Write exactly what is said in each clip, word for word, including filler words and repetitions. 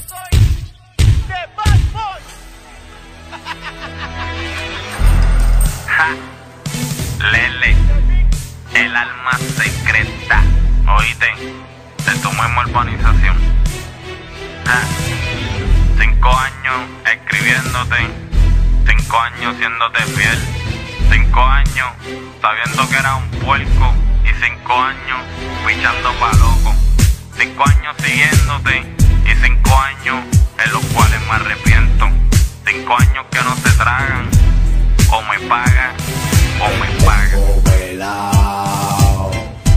soy The Bad Boy. Ja, Lele, el alma secreta. Oíste, de tu misma urbanización. Ja, cinco años escribiéndote, cinco años siéndote fiel, cinco años sabiendo que era un puerco y cinco años pichando pa' loco, cinco años siguiéndote y cinco años en los cuales me arrepiento, cinco años que no se tragan, o me pagan o me pagan. Velao,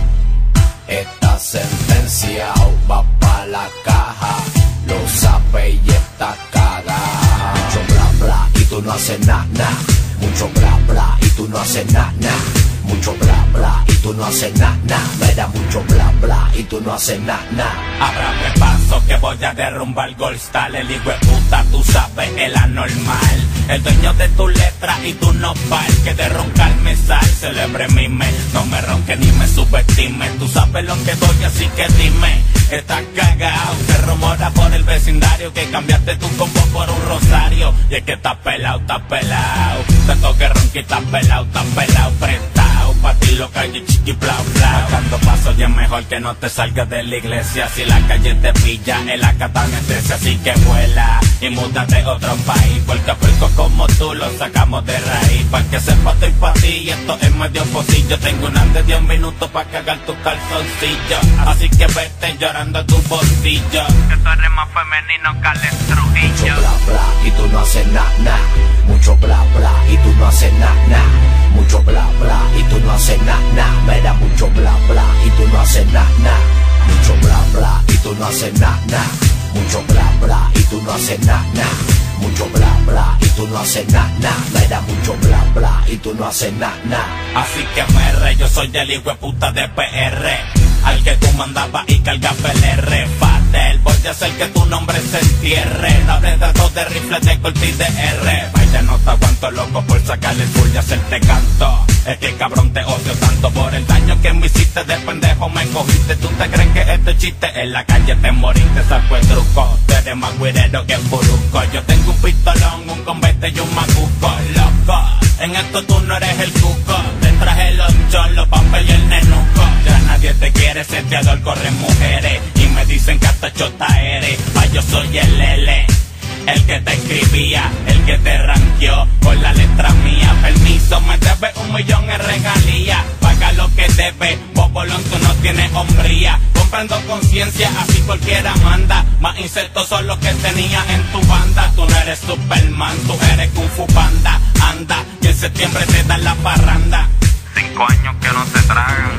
esta sentencia va pa' la caja, lo sabe y está caga. Mucho bla bla y tú no haces nada, na. Mucho bla bla y tú no haces nada, na. Mucho bla bla y tú no haces nada, na. Me da mucho bla bla y tú no haces nada, na. Ábrame paso que voy a derrumbar el Gold Star. El hijo de puta, tú sabes, el anormal, el dueño de tu letra y tu nopal, que de roncar me sal, celebre mi mes. No me ronque ni me subestime, tú sabes lo que doy, así que dime. Estás cagao, se rumora por el vecindario que cambiaste tu combo por un rosario. Y es que estás pelao, estás pelao, tanto que ronqui, estás pelao, estás pelao, prestao, pa' ti lo calle chiqui blau blau. Dando pasos y es mejor que no te salgas de la iglesia, si la calle te pilla, el acá te anestesia, así que vuela y múdate a otro país, porque a puercos como tú los sacamos de raíz. Pa' que sepa estoy pa' ti y esto es medio pocillo, tengo un antes de diez minutos pa' cagar tu calzoncillo, así que vete llorando a tu bolsillo, que tú eres más femenino que Alex Trujillo. Mucho bla bla y tú no haces nada, na. Mucho bla bla y tú no haces nada, na. Mucho bla bla y tú no haces nada, na. Me da mucho bla bla y tú no haces nada, na. Mucho bla bla y tú no haces nada, na. Mucho bla bla y tú no haces nada, na. Mucho bla bla y tú no haces nada, na. Me da mucho bla bla y tú no haces nada, na. Así que me re, yo soy el hijo de puta de P R, al que tú mandabas y cargas P L R. Fatel, voy a hacer que tu nombre se entierre. No hables de dos de rifles de corti de R. Vaya, no te aguanto, loco, por sacarle el full y hacerte canto. Es que cabrón te odio tanto por el daño que me hiciste, de pendejo me cogiste. Tú te crees que este chiste en la calle te moriste, saco el truco. Tú eres más güirero que Burusco. Yo tengo un pistolón, un convete y un macuco, loco. En esto tú no eres el cuco. Te traje los cholos, papel y el nenuco. Ya nadie te quiere, seteador, corren mujeres y me dicen que hasta chota eres. Pa' yo soy el L, el que te escribía, el que te ranqueó con la letra mía. Permiso, me debes un millón en regalía. Paga lo que debes, bobolón, tú no tienes hombría. Comprando conciencia, así cualquiera manda. Más insectos son los que tenía en tu banda. Tú no eres Superman, tú eres Kung Fu Panda. Anda, y en septiembre te dan la parranda. Cinco años que no se tragan,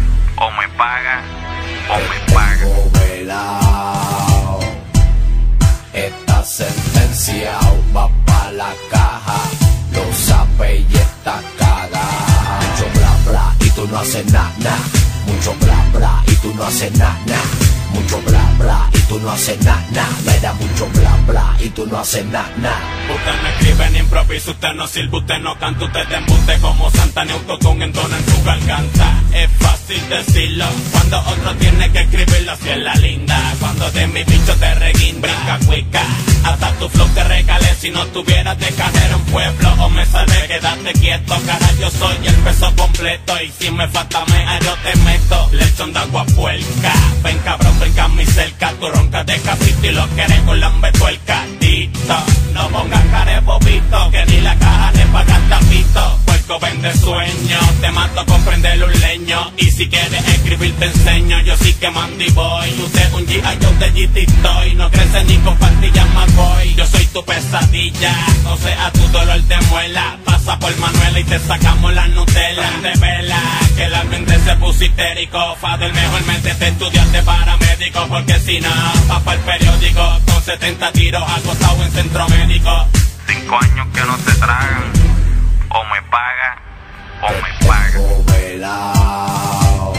o me pagan o me pagan. Velao, esta sentencia va pa' la caja, lo sabe y está caga. Mucho bla bla y tú no haces nada, na. Mucho bla bla y tú no haces nada, na. Mucho bla bla y tú no haces nada, na. Me da mucho bla bla y tú no haces nada, na. Usted no escribe ni improvisa, usted no sirve, usted no canta, usted te embute como Santa Neuto con entona en su garganta. Es fácil decirlo cuando otro tiene que escribirlo, si es la linda. Cuando de mi bicho te reguinda, brinca cuica, hasta tu flow te regalé. Si no tuvieras de cajero en pueblo o me salvé, quédate quieto, cara, yo soy el peso completo. Y si me falta mea, yo te meto lechón de agua puerca. Ven cabrón, brinca mi cerca, tu ronca de capito y lo quieres con lambe tuerca. Dito, no pongas cara de bobito, que ni la caja le pagan tapito. Puerco vende sueño, te mato con prender un leño. Y si quieres escribir te enseño, yo sí que mando y voy. Usted un G I yo de G T estoy, no crece ni con pastillas más voy. Yo soy tu pesadilla, o sea tu dolor de muela. Pasa por Manuela y te sacamos la Nutella. De vela, que la mente se puso histérico. Fadel, mejor métete estudiante paramédico, porque si no, va para el periódico. Con setenta tiros acostado en centro médico. Cinco años que no se tragan, o me pagan o me pagan. Velao,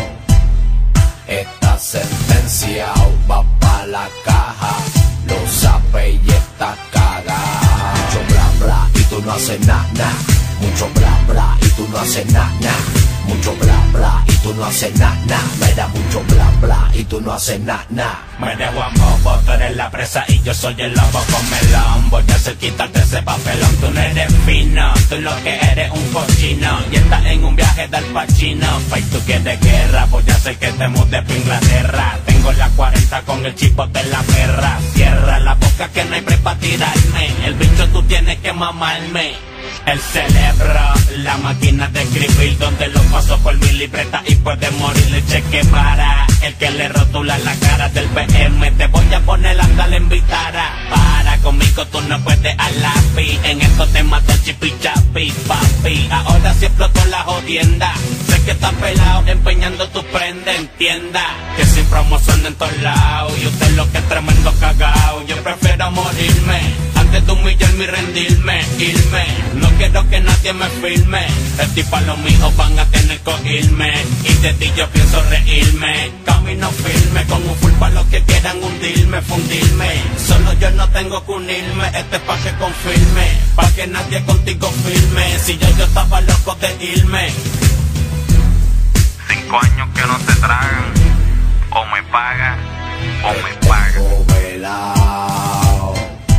esta sentencia va pa' la caja, lo sabe y está caga. Mucho bla bla y tú no haces nada, na. Mucho bla bla y tú no haces nada, na. mucho bla bla y tú no haces na na. Me da mucho bla bla y tú no haces na na. Me dejo a bobo, tú eres la presa y yo soy el lobo con melón. Voy a hacer quitarte ese papelón. Tú no eres fino, tú lo que eres un cochino y estás en un viaje del Pachino. Fay, tú quieres guerra, voy a hacer que te mudes pa' Inglaterra. Tengo la cuarenta con el chipote en la perra. Cierra la boca que no hay pre pa' tirarme. El bicho tú tienes que mamarme. El cerebro, la máquina de escribir donde lo paso por mi libreta y puede morirle cheque para el que le rotula la cara del B M. Te voy a poner la andale en vitara. Para conmigo tú no puedes a lápiz. En esto te mato chipi chapi, papi. Ahora sí explotó la jodienda. Sé que estás pelado empeñando tu prenda en tienda. Que sin promoción en todos lados. Y usted lo que es tremendo cagao. Yo prefiero morirme antes de humillarme y rendirme, irme. No quiero que nadie me filme. Estoy pa' los míos, van a tener que oírme. Y de ti yo pienso reírme. Camino firme, con un full pa' los que quieran hundirme, fundirme. Solo yo no tengo que unirme. Este es pa' que confirme, pa' que nadie contigo firme. Si yo, yo estaba loco de irme. Cinco años que no se tragan. O me paga, o me paga. Tengo velao.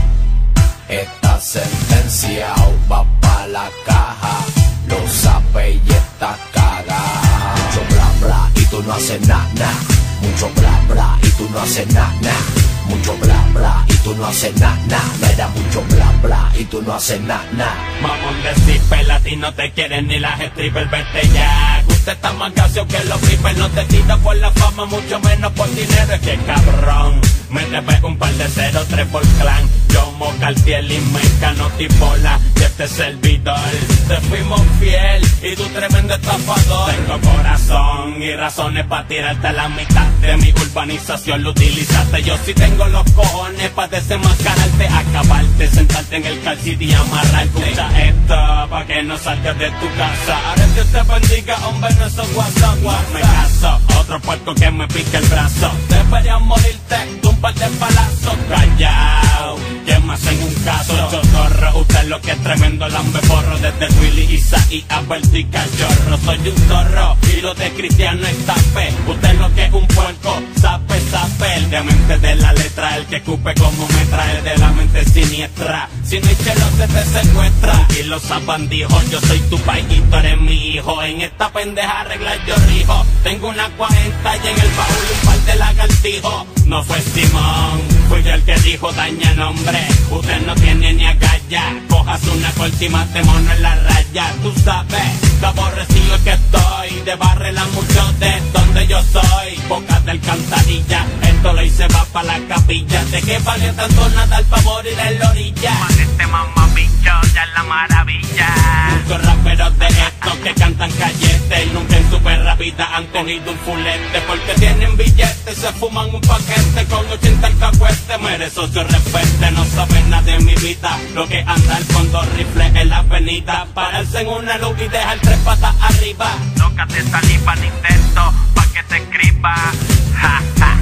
Esta sentencia va pa' la caja. Lo sabe y está cagada. Mucho bla bla y tú no haces na na. Mucho bla bla y tú no haces na na. Mucho bla bla y tú no haces na na. Me da mucho bla bla y tú no haces na na. Mamón de stripper, a ti no te quieren ni las strippers, vete ya. Usted está más gaseado que los flippers. No te tira por la fama, mucho menos por dinero. Es que cabrón, me debe un par de cero, tres por clan. Yo, Cartier y Mecano, Tipola y este servidor. Te fuimos fiel y tú tremendo estafador. Tengo corazón y razones pa' tirarte a la mitad de mi urbanización. Lo utilizaste, yo sí tengo los cojones pa' desenmascararte, acabarte, sentarte en el calcit y amarrarte. Escucha esto pa' que no salgas de tu casa. Ahora Dios te bendiga, hombre, no eso WhatsApp, me caso. Otro puerco que me pique el brazo. Deberías morirte de un par de palazos. Callao, que más en un caso. Yo zorro, usted lo que es tremendo lambe porro. Desde Willy, Isaí, Alberto y Cachorro. Soy un zorro y lo de cristiano es tape. Usted lo que es un puerco, sape, sape. El demente de la letra, el que escupe como metra. El de la mente siniestra, si no hay chelo se te secuestra. Y los bandijos, yo soy tu país y tú eres mi hijo. En esta pendeja arreglar yo rijo. Tengo una cuarenta y en el baúl un par de lagartijos. No fue Simón, fui yo el que dijo daña nombre. Usted no tiene ni agallas. Cojas una corta y mate mono en la raya. Tú sabes, que aborrecido es que estoy. De barrela mucho de donde yo soy. Boca del Alcantarilla, esto lo hice va pa' la capilla. ¿De qué vale tanto nadar pa' morir en la orilla? Este mamá bicho ya es la maravilla. Muchos raperos de estos que cantan callete y nunca en su perra vida han cogido un fulete. Porque tienen billetes, se fuman un paquete con ochenta alcahuetes. Merezco su respeto, no saben nada de mi vida. Lo que anda el con dos rifles en la avenida. Pararse en una luz y dejar tres patas arriba. Nunca te salí pa' Nintendo, pa' que te escriba. Ja, ja.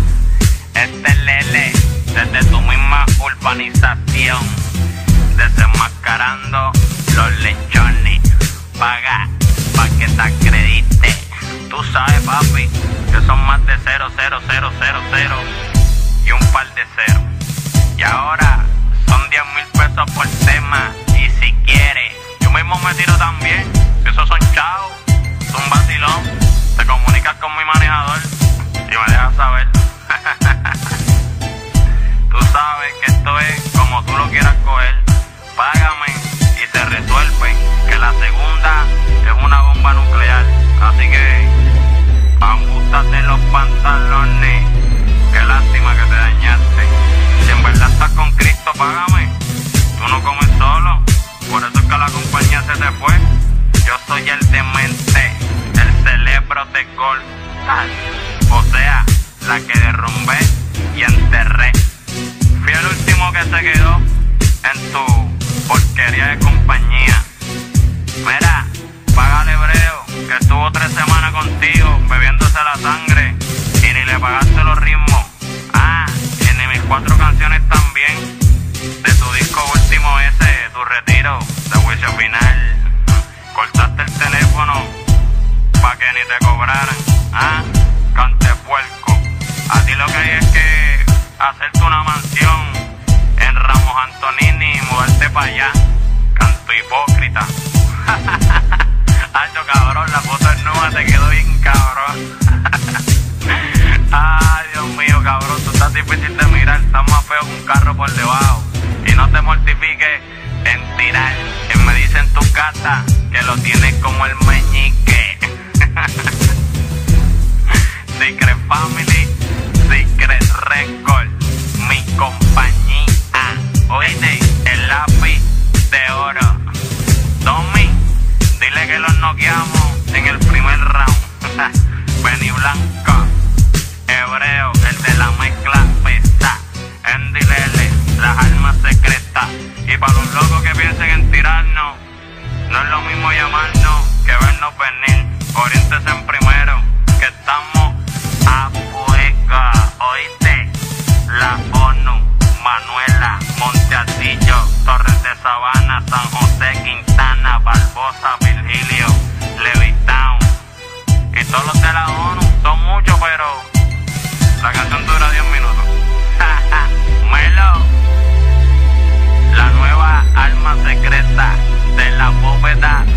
Este Lele, desde tu misma urbanización, desenmascarando los lechones. Paga pa' que te acredite. Tú sabes, papi, que son más de cero, cero, cero, cero, cero y un par de cero. Y ahora son diez mil pesos por tema. Y si quieres, yo mismo me tiro también. Esos son chavos, es un vacilón. Te comunicas con mi manejador y me dejas saber. Tú sabes que esto es como tú lo quieras coger. Págame y se resuelve. Que la segunda es una bomba nuclear. Así que ajustate los pantalones. Qué lástima que te dañaste. Si en verdad estás con Cristo, págame. Tú no comes solo. Por eso es que la compañía se te fue. Yo soy el demente, el cerebro de gol. O sea, la que derrumbé y enterré. Fui el último que se quedó en tu porquería de compañía. Mira, págale Hebreo, que estuvo tres semanas contigo bebiéndose la sangre y ni le pagaste los ritmos. Ah, y ni mis cuatro ni te cobraran, ah, cantepuerco. A ti lo que hay es que hacerte una mansión en Ramos Antonini y mudarte para allá, canto hipócrita. Hacho, cabrón, la foto en nube te quedó bien cabrón. Ay, Dios mío, cabrón, tú estás difícil de mirar, estás más feo que un carro por debajo. Y no te mortifiques en tirar, que me dicen tu casa que lo tienes como el meñique. Secret Family, Secret Record, mi compañía. Oíste, el lápiz de oro. Tommy, dile que los noqueamos en el primer round. Benny Blanco, Hebreo, el de la mezcla pesa. Andy Lele, las armas secretas. Y para los locos que piensen en tirarnos, no es lo mismo llamarnos que vernos venir. Oriéntese en primero, que estamos a fuego. Oíste, la ONU, Manuela, Monteatillo, Torres de Sabana, San José, Quintana, Barbosa, Virgilio, Levittown. Y todos los de la ONU son muchos, pero la canción dura diez minutos. Melo, la nueva arma secreta de la bóveda